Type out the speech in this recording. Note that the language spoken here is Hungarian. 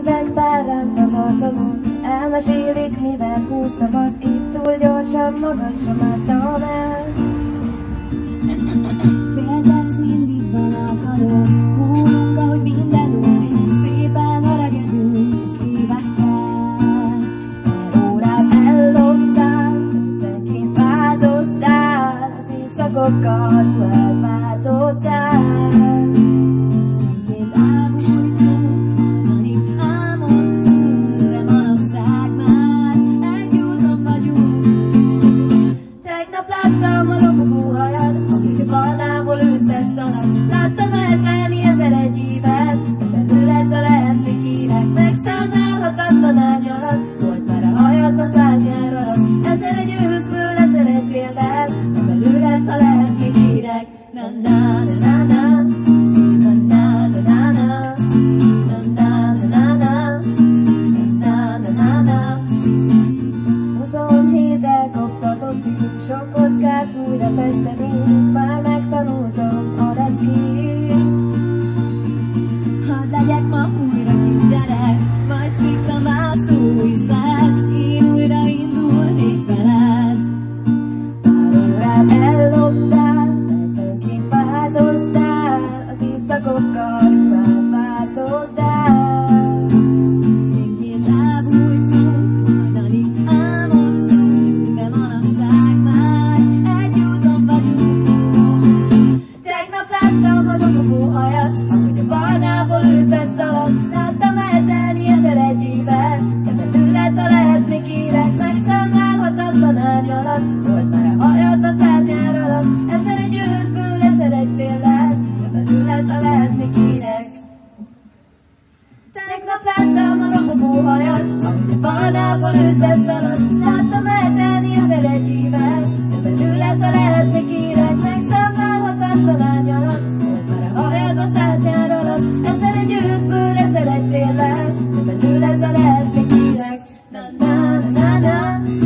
Nézek pár ránc az arcodon, elmesélik, mivel húztam azt, itt túl gyorsan, magasra másztam el. Féltesz mindig vanalkalom, húlunk, ahogy minden úszik, szépen öregedünk, ez évekkel. Órát elloptál, percenként változtál, az évszakokkal ruhát váltottál. Esténként elbújtunk, hajnalig álmodtunk, de manapság már egy úton vagyunk. Tegnap láttam a lobogó hajad, ahogy a barnából őszbe szalad. Láttam eltelni 1001 évet, de belőled a lehetni kinek megszámlálhatatlan árnyalat. Volt már a hajadban 100 nyár alatt, 1001 őszből 1001 térdel, de belőled a lehetni kinek. Na na na na na, na na na na na, na na na na na, na na na na. 27 elkaptatottig, sok kockát újra festenék, már megtanultam a leckét. Hadd legyek ma újra kisgyerek, vagy sziklamászó is lehet, én újra indulnék veled. Pár órát elloptál, percenként változtál, az évszakokkal ruhát váltottál. Esténként elbújtunk, hajnalig álmodtunk, de manapság már egy úton vagyunk. Tegnap láttam a dobogó hajat, ahogy a barnából őszbe szalad. Láttam eltelni 1001 évet, de belőled, ha lehet még élek, megszámlálhatatlan árnyalat. Volt már a hajadban 100 nyár alatt, 1001 őszből 1001 tél lesz, de belőled, ha lehet még élek. Tegnap láttam a robogó hajat, ahogy a barnából őszbe szalad. Láttam eltelni 1001 évet, de belőled, ha lehet még élek, megszámlálhatatlan árnyalat. Volt már a hajadban 100 nyár alatt, 1001 őszből 1001 tél lesz, de belőled, ha lehet még élek. Na na na na na.